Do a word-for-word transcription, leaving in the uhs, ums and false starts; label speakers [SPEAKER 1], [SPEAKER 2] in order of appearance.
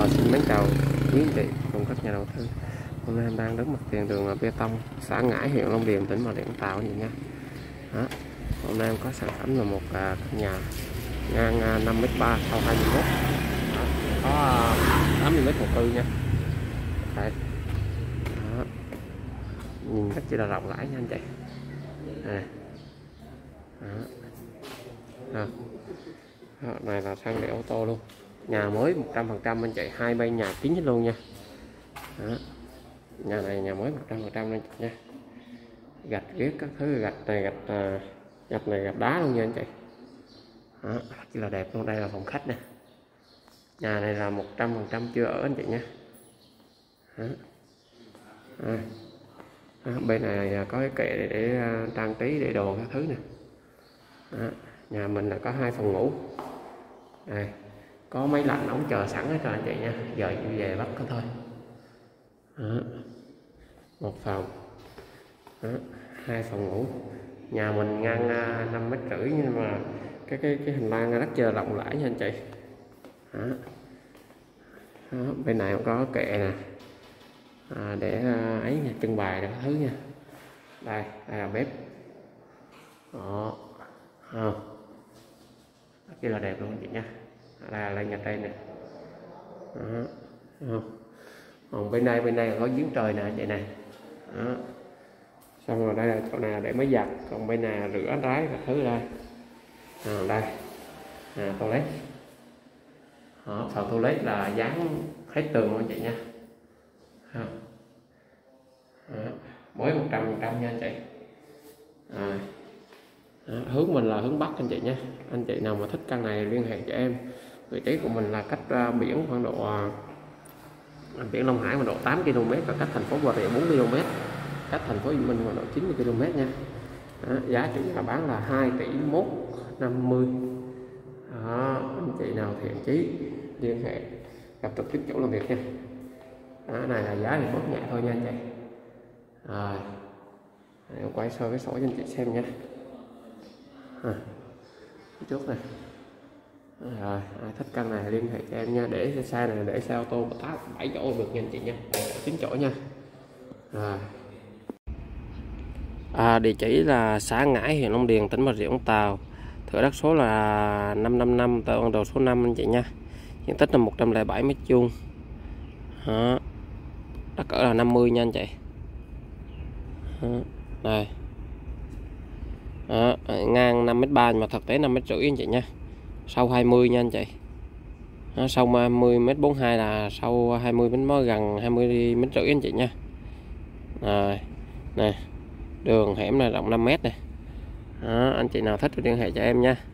[SPEAKER 1] Ờ, xin mến chào quý anh chị cùng các nhà đầu tư. Hôm nay em đang đứng mặt tiền đường bê tông xã Ngãi, huyện Long Điền, tỉnh Bà Rịa Vũng Tàu vậy nha. Đó. Hôm nay em có sản phẩm là một uh, căn nhà ngang uh, năm mét ba, sau hai mươi mốt. Đó. Có uh, tám mươi mét thổ cư nha. Đây. Đó. Nhìn rất chỉ là rộng rãi nha anh chị. Đây. Đó. Đó. Đó. Này là xăng để ô tô luôn. Nhà mới một trăm phần trăm anh chị, hai bên nhà kính hết luôn nha. Đó. Nhà này nhà mới một trăm phần trăm anh chị nha. Gạch ghét các thứ, gạch này gạch uh, gạch này gạch đá luôn nha anh chị. Đó, rất là đẹp luôn. Đây là phòng khách nè. Nhà này là một trăm phần trăm chưa ở anh chị nha. Đó. Đó. Đó, bên này có cái kệ để, để uh, trang trí để đồ các thứ nè. Đó. Nhà mình là có hai phòng ngủ. Đây, có máy lạnh ống chờ sẵn hết rồi anh chị nha, giờ chỉ về bắt có thôi. Đó. Một phòng. Đó. Hai phòng ngủ. Nhà mình ngang năm mét rưỡi nhưng mà cái cái cái hành lang rất là rộng rãi nha anh chị. Đó. Đó. Bên này cũng có kệ nè, à, để ấy nha, trưng bày các thứ nha. Đây, đây là bếp. Đó. Không. Rất là đẹp luôn anh chị nha. Đây là lên nhà trên nè. Đó. Không. Còn bên đây bên đây có giếng trời nè anh chị này. Đó. Xong rồi đây là chỗ này là để máy giặt, còn bên này là rửa ráy và thứ đây. À, đây à, toilet. Đó, phần toilet là dán hết tường luôn anh chị nha. Đó. Đó. Mới một trăm phần trăm nha anh chị. À. Đó, hướng mình là hướng Bắc anh chị nha. Anh chị nào mà thích căn này liên hệ cho em. Vị trí của mình là cách uh, biển khoảng độ uh, biển Long Hải khoảng độ tám ki lô mét và cách thành phố Bà Rịa bốn ki lô mét, cách thành phố Hồ Chí Minh khoảng độ chín mươi ki lô mét nha. Đó, giá chủ nhà bán là hai tỷ một năm mươi. Đó, anh chị nào thiện chí liên hệ gặp trực tiếp chỗ làm việc nha. Đó, này là giá thì bớt nhẹ thôi nha anh chị. Rồi, em quay sơ cái sổ cho anh chị xem nha. À, trước này. Rồi, ai thích căn này liên hệ cho em nha, để xe này để xe ô tô tám bảy chỗ được nha anh chị nha, chín chỗ nha. Rồi. À, địa chỉ là xã Ngãi, huyện Long Điền, tỉnh Bà Rịa Vũng Tàu. Thửa đất số là năm năm năm, tờ bản đồ số năm anh chị nha. Diện tích là một trăm lẻ bảy mét vuông. Đó. Đất ở là năm mươi nha anh chị. Đó. Đây. Đó, ngang năm mét ba mà thực tế năm mét rưỡi anh chị nha. Sâu hai mươi nha anh chị. Đó, sâu hai mươi mét bốn mươi hai là sâu hai mươi mét, mới gần hai mươi mét rưỡi anh chị nha. Rồi. Nè. Đường hẻm là rộng năm mét này. Đó, anh chị nào thích thì liên hệ cho em nha.